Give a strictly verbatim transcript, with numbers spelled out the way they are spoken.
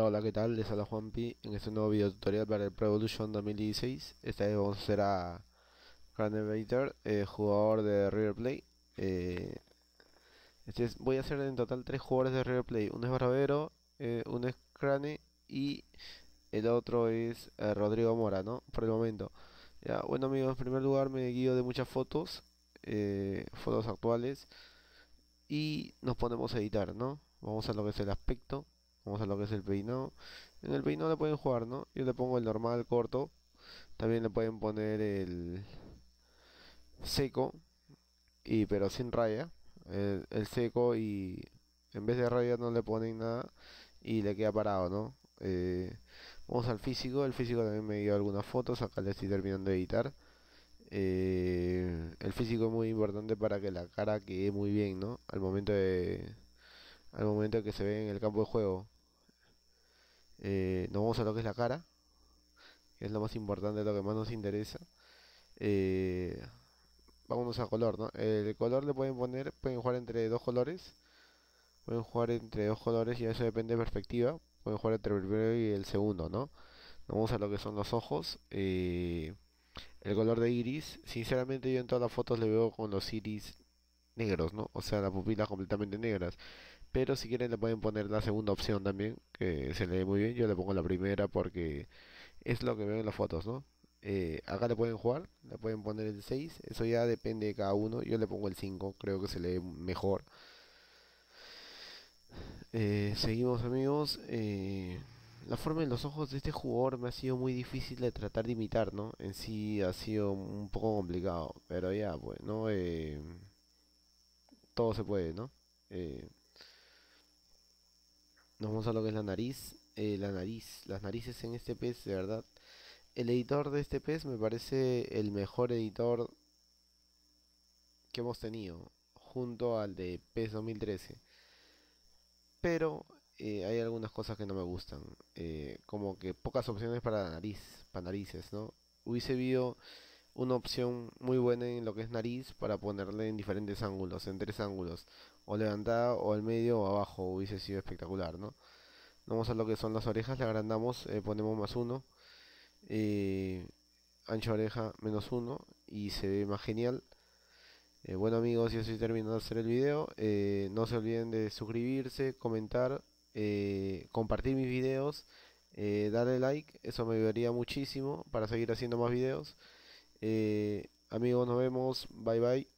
hola, ¿qué tal? Les habla Juanpi en este nuevo video tutorial para el Pro Evolution dos mil dieciséis. Esta vez vamos a hacer a Cranevator, eh, jugador de River Plate. Eh, este es- voy a hacer en total tres jugadores de River Plate. Uno es Barbero, eh, uno es Crane y el otro es eh, Rodrigo Mora, ¿no? Por el momento. Ya, bueno amigos, en primer lugar me guío de muchas fotos, eh, fotos actuales y nos ponemos a editar, ¿no? Vamos a lo que es el aspecto, vamos a lo que es el peinado. En el peinado le pueden jugar, ¿no? Yo le pongo el normal corto, también le pueden poner el seco, y pero sin raya, el, el seco y en vez de raya no le ponen nada y le queda parado, ¿no? Eh, vamos al físico, el físico también me dio algunas fotos, acá le estoy terminando de editar. Eh, el físico es muy importante para que la cara quede muy bien, ¿no? Al momento de, al momento que se ve en el campo de juego. Eh, nos vamos a lo que es la cara, que es lo más importante, lo que más nos interesa. Eh, vámonos a color, ¿no? El color le pueden poner, pueden jugar entre dos colores, pueden jugar entre dos colores y eso depende de perspectiva. Pueden jugar entre el primero y el segundo, ¿no? Vamos a lo que son los ojos. Eh, el color de iris, sinceramente yo en todas las fotos le veo con los iris negros, ¿no? O sea, las pupilas completamente negras. Pero si quieren le pueden poner la segunda opción también, que se lee muy bien. Yo le pongo la primera porque es lo que veo en las fotos, ¿no? Eh, acá le pueden jugar, le pueden poner el seis, eso ya depende de cada uno. Yo le pongo el cinco, creo que se lee mejor. Eh, seguimos amigos. Eh, la forma de los ojos de este jugador me ha sido muy difícil de tratar de imitar, ¿no? En sí ha sido un poco complicado, pero ya, pues, ¿no? Eh, todo se puede, ¿no? Eh, nos vamos a lo que es la nariz. Eh, la nariz, las narices en este pez, de verdad. El editor de este pez me parece el mejor editor que hemos tenido, junto al de PES dos mil trece. Pero eh, hay algunas cosas que no me gustan, eh, como que pocas opciones para la nariz, para narices, ¿no? Hubiese habido una opción muy buena en lo que es nariz para ponerle en diferentes ángulos, en tres ángulos, o levantada, o al medio, o abajo, hubiese sido espectacular, ¿no? Vamos a lo que son las orejas, le agrandamos, eh, ponemos más uno, eh, ancha oreja menos uno, y se ve más genial. Eh, bueno amigos, ya estoy terminando de hacer el video. Eh, no se olviden de suscribirse, comentar, eh, compartir mis videos, eh, darle like, eso me ayudaría muchísimo para seguir haciendo más videos. Eh, amigos, nos vemos, bye bye.